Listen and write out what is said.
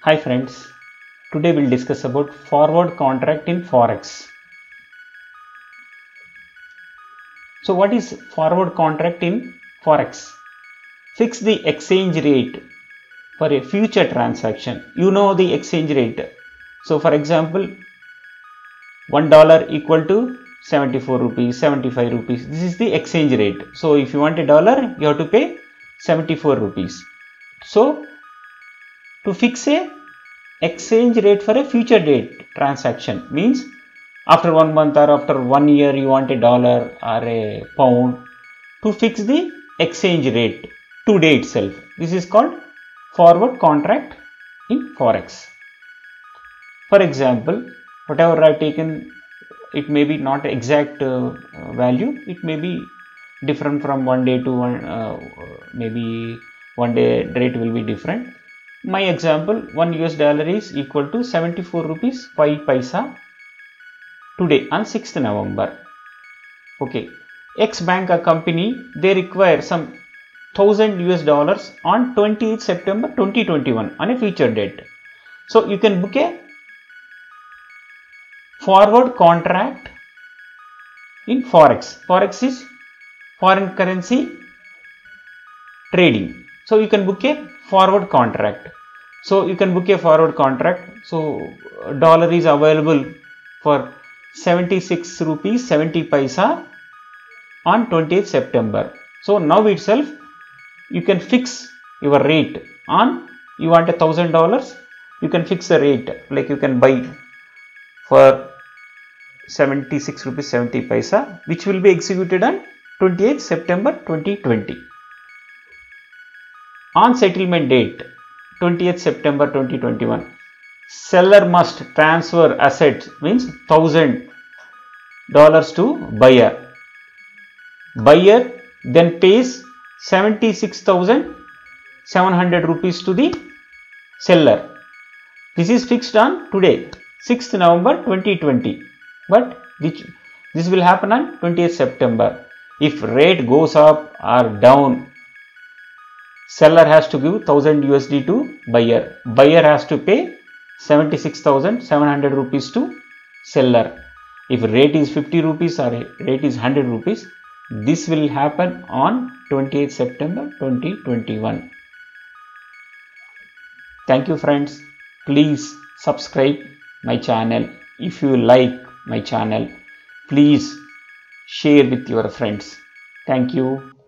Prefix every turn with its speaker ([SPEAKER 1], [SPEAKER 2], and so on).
[SPEAKER 1] Hi friends, today we'll discuss about forward contract in Forex. So what is forward contract in Forex? Fix the exchange rate for a future transaction. You know the exchange rate. So for example, $1 equal to 74 rupees, 75 rupees. This is the exchange rate. So if you want a dollar, you have to pay 74 rupees. So to fix a exchange rate for a future date transaction means after 1 month or after 1 year you want a dollar or a pound. To fix the exchange rate today itself, this is called forward contract in Forex. For example, whatever I have taken, it may be not exact value, it may be different from one day to maybe one day rate will be different. My example, $1 is equal to 74 rupees 5 paisa today on 6th November. Okay, X bank or company, they require some $1,000 on 28th September 2021 on a future date. So you can book a forward contract in Forex. Forex is foreign currency trading. So you can book a forward contract. So you can book a forward contract. So dollar is available for 76 rupees 70 paisa on 20th September. So now itself you can fix your rate on, you want $1,000, you can fix the rate, like you can buy for 76 rupees 70 paisa, which will be executed on 28th September 2020. On settlement date 20th September 2021, seller must transfer assets, means $1,000 to buyer. Buyer then pays 76,700 rupees to the seller. This is fixed on today, 6th November 2020. But this will happen on 20th September. If rate goes up or down, seller has to give $1,000 to buyer. Buyer has to pay 76,700 rupees to seller. If rate is 50 rupees or rate is 100 rupees, this will happen on 28th September 2021. Thank you friends. Please subscribe my channel. If you like my channel, please share with your friends. Thank you.